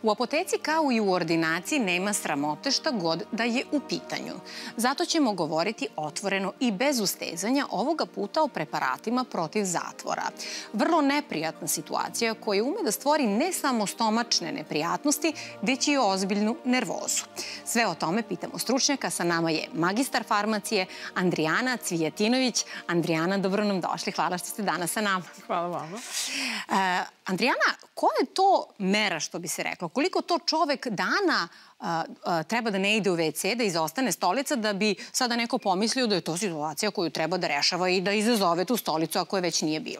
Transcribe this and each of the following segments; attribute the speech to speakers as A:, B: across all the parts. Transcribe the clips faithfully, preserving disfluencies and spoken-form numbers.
A: U apoteci kao i u ordinaciji nema sramote šta god da je u pitanju. Zato ćemo govoriti otvoreno i bez ustezanja ovoga puta o preparatima protiv zatvora. Vrlo neprijatna situacija koja ume da stvori ne samo stomačne neprijatnosti, već i ozbiljnu nervozu. Sve o tome pitamo stručnjaka. Sa nama je magistar farmacije Andrijana Cvijetinović. Andrijana, dobro nam došli. Hvala što ste danas sa nama.
B: Hvala vama.
A: E, Andrijana, koja je to mera, što bi se reklo? Koliko to čovek dana a, a, treba da ne ide u ve ce, da izostane stolica, da bi sada neko pomislio da je to situacija koju treba da rešava i da izazove tu stolicu ako je već nije bilo?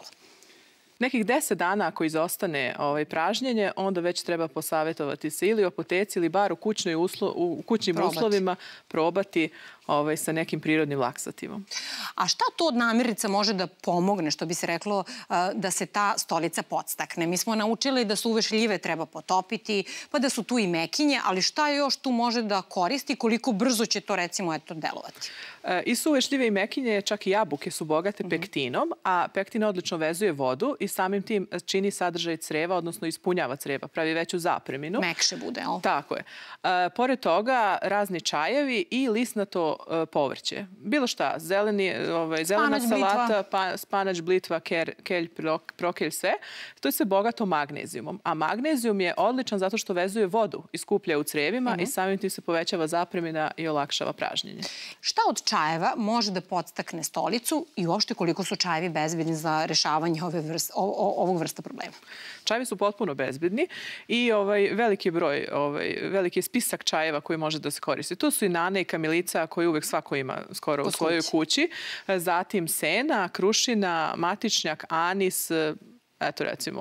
B: Nekih deset dana ako izostane ovaj, pražnjenje, onda već treba posavjetovati se ili u apoteci ili bar u, kućnoj uslo, u kućnim probati. uslovima probati ovaj, sa nekim prirodnim laksativom.
A: A šta to od namirnica može da pomogne, što bi se reklo, da se ta stolica podstakne? Mi smo naučili da suve šljive treba potopiti, pa da su tu i mekinje, ali šta još tu može da koristi, koliko brzo će to recimo eto delovati?
B: I suve šljive i mekinje, čak i jabuke su bogate mm-hmm. pektinom, a pektin odlično vezuje vodu i samim tim čini sadržaj creva, odnosno ispunjava creva, pravi veću zapreminu.
A: Mekše bude, jel?
B: Tako je. E, pored toga, razni čajevi i lisnato e, povrće. Bilo šta, zeleni, ovaj, zelena
A: Spanać,
B: salata, pa, spanać, blitva, ker, kelj, prok, prokelj, sve. To je sve bogato magnezijumom. A magnezijum je odličan zato što vezuje vodu i skuplja u crevima mm-hmm. i samim tim se povećava zapremina i olakšava pražnjenje.
A: Šta od čajeva može da podstakne stolicu i uopšte koliko su čajevi bezbedni za rešavanje ove vrste, o, o, ovog vrsta problema?
B: Čajevi su potpuno bezbedni i ovaj, veliki broj, ovaj, veliki spisak čajeva koji može da se koristi. Tu su i nane i kamilica koji uvek svako ima skoro u svojoj kući. Zatim sena, krušina, matičnjak, anis, eto recimo.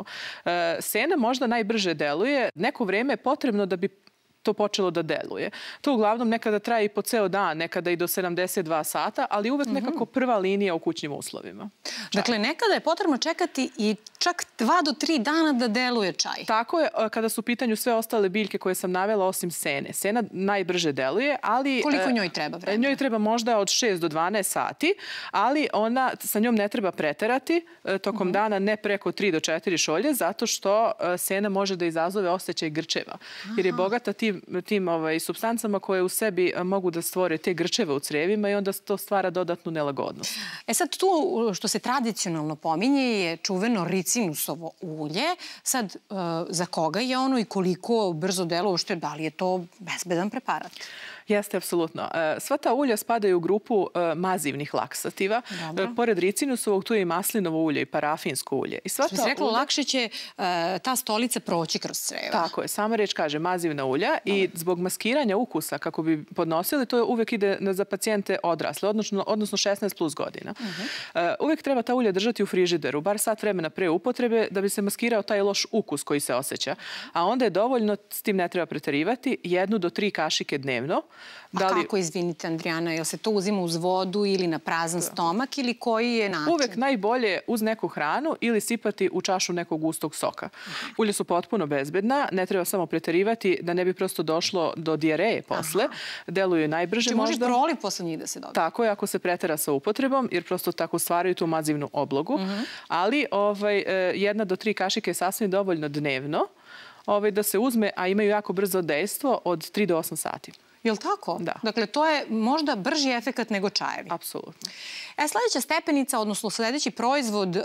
B: Sena možda najbrže deluje. Neko vreme je potrebno da bi to počelo da deluje. To uglavnom nekada traje i po ceo dan, nekada i do sedamdeset dva sata, ali uvek nekako prva linija u kućnim uslovima. Čaj.
A: Dakle, nekada je potrebno čekati i čak dva do tri dana da deluje čaj.
B: Tako je, kada su u pitanju sve ostale biljke koje sam navela, osim sene. Sena najbrže deluje, ali...
A: Koliko njoj treba vremena?
B: Njoj treba možda od šest do dvanaest sati, ali ona, sa njom ne treba preterati tokom uh-huh. dana, ne preko tri do četiri šolje, zato što sena može da izazove osjećaj grčeva. Jer je bogata tim tim ovaj, supstancama koje u sebi mogu da stvore te grčeve u crevima i onda to stvara dodatnu nelagodnost.
A: E sad tu što se tradicionalno pominje je čuveno ricinusovo ulje. Sad uh, za koga je ono i koliko brzo deluje, uopšte da li je to bezbedan preparat?
B: Jeste, apsolutno. Sva ta ulja spadaju u grupu mazivnih laksativa. Dobro. Pored ricinusovog tu je i maslinovo ulje i parafinsko ulje. I sva
A: što se reklo, ulja... lakše će uh, ta stolica proći kroz creva.
B: Tako je. Sama reč kaže mazivna ulja. Dobro. I zbog maskiranja ukusa, kako bi podnosili, to uvek ide za pacijente odrasle, odnosno, odnosno šesnaest plus godina. Uh-huh. uh, uvek treba ta ulja držati u frižideru, bar sat vremena pre upotrebe, da bi se maskirao taj loš ukus koji se osjeća. A onda je dovoljno, s tim ne treba preterivati, jednu do tri kašike dnevno.
A: A da li... kako, izvinite, Andrijana, jel se to uzima uz vodu ili na prazan stomak ili koji je način?
B: Uvek najbolje uz neku hranu ili sipati u čašu nekog gustog soka. Uh-huh. Ulje su potpuno bezbedna, ne treba samo preterivati da ne bi prosto došlo do dijareje posle. Aha. Deluju najbrže možda.
A: Če može proliv posle njih da se dobije?
B: Tako je, ako se pretera sa upotrebom, jer prosto tako stvaraju tu mazivnu oblogu. Uh-huh. Ali ovaj, jedna do tri kašike je sasvim dovoljno dnevno ovaj, da se uzme, a imaju jako brzo dejstvo od tri do osam sati.
A: Je li tako?
B: Da.
A: Dakle, to je možda brži efekat nego čajevi.
B: Apsolutno.
A: E, sljedeća stepenica, odnosno sljedeći proizvod uh,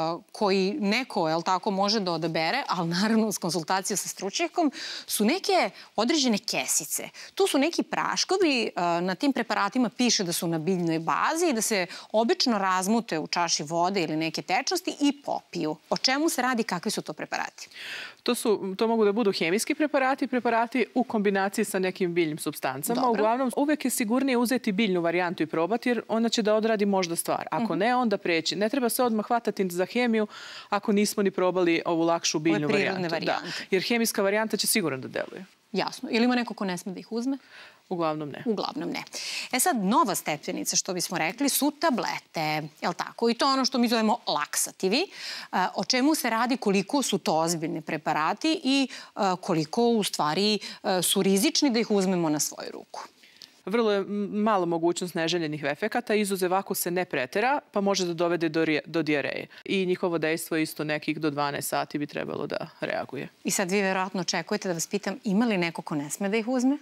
A: koji neko, je li tako, može da odabere, ali naravno uz konsultaciju sa stručnjakom, su neke određene kesice. Tu su neki praškovi, uh, na tim preparatima piše da su na biljnoj bazi i da se obično razmute u čaši vode ili neke tečnosti i popiju. O čemu se radi, kakvi su to preparati?
B: To, su, to mogu da budu hemijski preparati, preparati u kombinaciji sa nekim biljnim supstancama. Dobro. Uglavnom, uvek je sigurnije uzeti biljnu varijantu i probati, jer ona će da odradi možda stvar. Ako uh-huh. ne, onda preći. Ne treba se odmah hvatati za hemiju ako nismo ni probali ovu lakšu biljnu varijantu.
A: varijante.
B: Da. Jer hemijska varijanta će sigurno da deluje.
A: Jasno. Ili ima neko ko ne sme da ih uzme?
B: Uglavnom ne.
A: Uglavnom ne. E sad, nova stepenica, što bismo rekli, su tablete. Je li tako? I to je ono što mi zovemo laksativi. O čemu se radi, koliko su to ozbiljni preparati i koliko u stvari su rizični da ih uzmemo na svoju ruku?
B: Vrlo je malo mogućnost neželjenih efekata, izuzev ako se ne pretera, pa može da dovede do, do dijareje. I njihovo dejstvo isto nekih do dvanaest sati bi trebalo da reaguje.
A: I sad vi verovatno očekujete da vas pitam, ima li neko ko ne sme da ih uzme?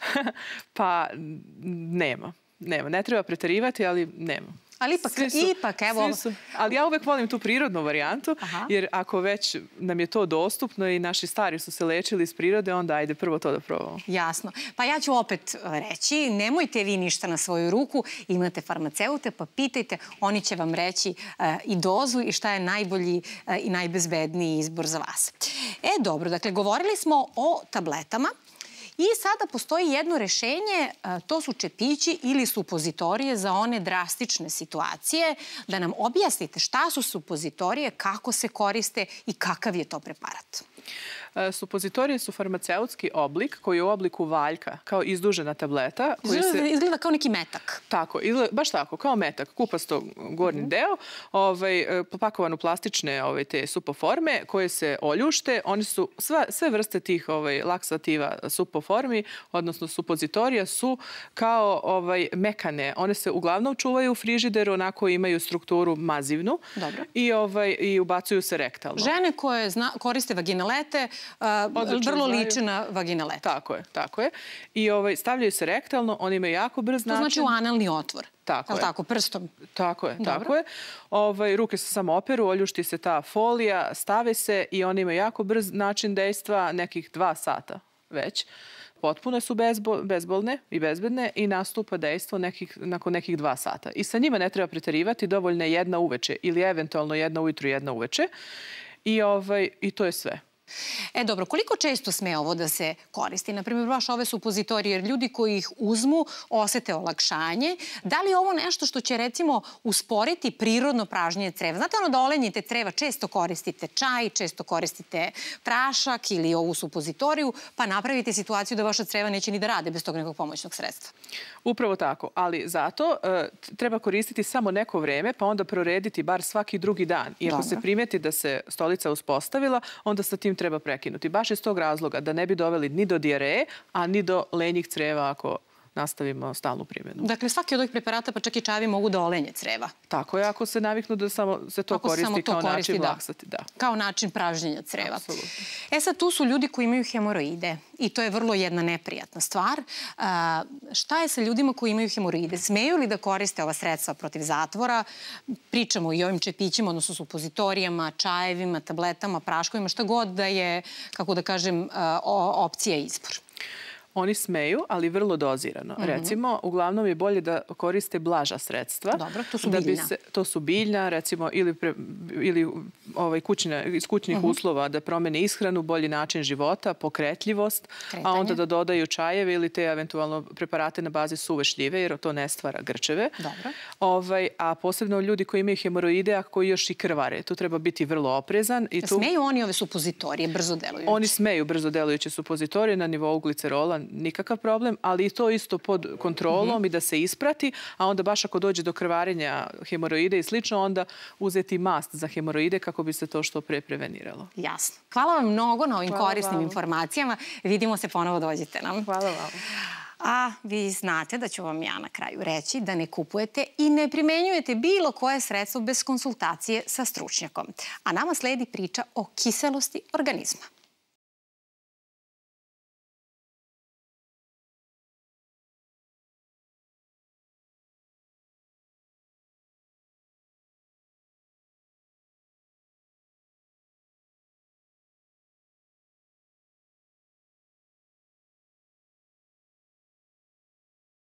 B: Pa nema. Nema. Ne treba preterivati, ali nema.
A: Ali ipak, su, ipak, evo...
B: Su, ali ja uvek volim tu prirodnu varijantu, Aha. jer ako već nam je to dostupno i naši stari su se lečili iz prirode, onda ajde prvo to da probamo.
A: Jasno. Pa ja ću opet reći, nemojte vi ništa na svoju ruku, imate farmaceute, pa pitajte, oni će vam reći uh, i dozu i šta je najbolji uh, i najbezbedniji izbor za vas. E, dobro, dakle, govorili smo o tabletama. I sada postoji jedno rešenje, to su čepići ili supozitorije za one drastične situacije. Da nam objasnite šta su supozitorije, kako se koriste i kakav je to preparat.
B: Supozitorije su farmaceutski oblik koji je u obliku valjka, kao izdužena tableta.
A: Koji se... Izgleda kao neki metak.
B: Tako, izgleda, baš tako, kao metak, kupasto gornji mm-hmm. deo, ovaj, popakovan u plastične ovaj, te supoforme koje se oljušte. Oni su, sva, sve vrste tih ovaj, laksativa supoformi, odnosno supozitorija, su kao ovaj, mekane. One se uglavnom čuvaju u frižideru, onako imaju strukturu mazivnu. Dobro. I, ovaj, i ubacuju se rektalno.
A: Žene koje zna, koriste vaginalete, Uh, vrlo liče na vaginalete.
B: Tako je, tako je. I ovaj, stavljaju se rektalno, oni imaju jako brz način.
A: To znači u analni otvor.
B: Tako je.
A: Tako, prstom.
B: Tako je, Dobro. tako je. Ovaj, ruke se samo operu, oljušti se ta folija, stave se i oni imaju jako brz način dejstva, nekih dva sata već. Potpuno su bezbol, bezbolne i bezbedne i nastupa dejstvo nekih, nakon nekih dva sata. I sa njima ne treba preterivati, dovoljna je jedna uveče ili eventualno jedna ujutru, jedna uveče. I, ovaj, i to je sve.
A: E, dobro, koliko često sme ovo da se koristi? Naprimjer, baš ove supozitorije, jer ljudi koji ih uzmu osete olakšanje. Da li je ovo nešto što će, recimo, usporiti prirodno pražnjenje creva? Znate ono da olenjite creva, često koristite čaj, često koristite prašak ili ovu supozitoriju, pa napravite situaciju da vaša creva neće ni da rade bez tog nekog pomoćnog sredstva.
B: Upravo tako, ali zato e, treba koristiti samo neko vreme, pa onda prorediti bar svaki drugi dan. I ako Dobro. se primeti da se stolica uspostavila, onda sa tim treba prekinuti. Baš iz tog razloga da ne bi doveli ni do dijareje, a ni do lenjih creva ako nastavimo stalnu primjenu.
A: Dakle, svaki od ovih preparata, pa čak i čajevi, mogu da olenje creva.
B: Tako je, ako se naviknu da samo se to ako koristi to kao koristi, način da. laksati. Da.
A: Kao način pražnjenja creva.
B: Apsolutno.
A: E sad, tu su ljudi koji imaju hemoroide i to je vrlo jedna neprijatna stvar. A, šta je sa ljudima koji imaju hemoroide? Smeju li da koriste ova sredstva protiv zatvora? Pričamo i o ovim čepićima, odnosno supozitorijama, čajevima, tabletama, praškovima, šta god da je, kako da kažem, opcija i izbor.
B: Oni smeju, ali vrlo dozirano. Mm-hmm. Recimo, uglavnom je bolje da koriste blaža sredstva.
A: Dobro, to su biljna. Da bi se,
B: to su biljna, recimo, ili, pre, ili ovaj, kućna, iz kućnih mm-hmm. uslova da promene ishranu, bolji način života, pokretljivost, Kretanje. a onda da dodaju čajeve ili te eventualno preparate na bazi suve šljive, jer to ne stvara grčeve.
A: Dobro.
B: Ovaj, a posebno ljudi koji imaju hemoroide, a koji još i krvare. Tu treba biti vrlo oprezan. I tu...
A: Smeju oni ove supozitorije, brzo delujuće?
B: Oni smeju brzo delujuće supozitorije na nivou glicerola, nikakav problem, ali i to isto pod kontrolom mm-hmm. i da se isprati, a onda baš ako dođe do krvarenja hemoroide i slično, onda uzeti mast za hemoroide kako bi se to što pre preveniralo.
A: Jasno. Hvala vam mnogo na ovim
B: Hvala
A: korisnim
B: vam.
A: informacijama. Vidimo se ponovo, dođite nam.
B: Hvala vam.
A: A vi znate da ću vam ja na kraju reći da ne kupujete i ne primenjujete bilo koje sredstvo bez konsultacije sa stručnjakom. A nama sledi priča o kiselosti organizma.